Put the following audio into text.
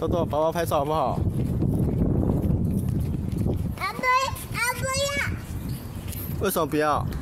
豆豆，爸爸拍照好不好？ 不要。 为什么不要？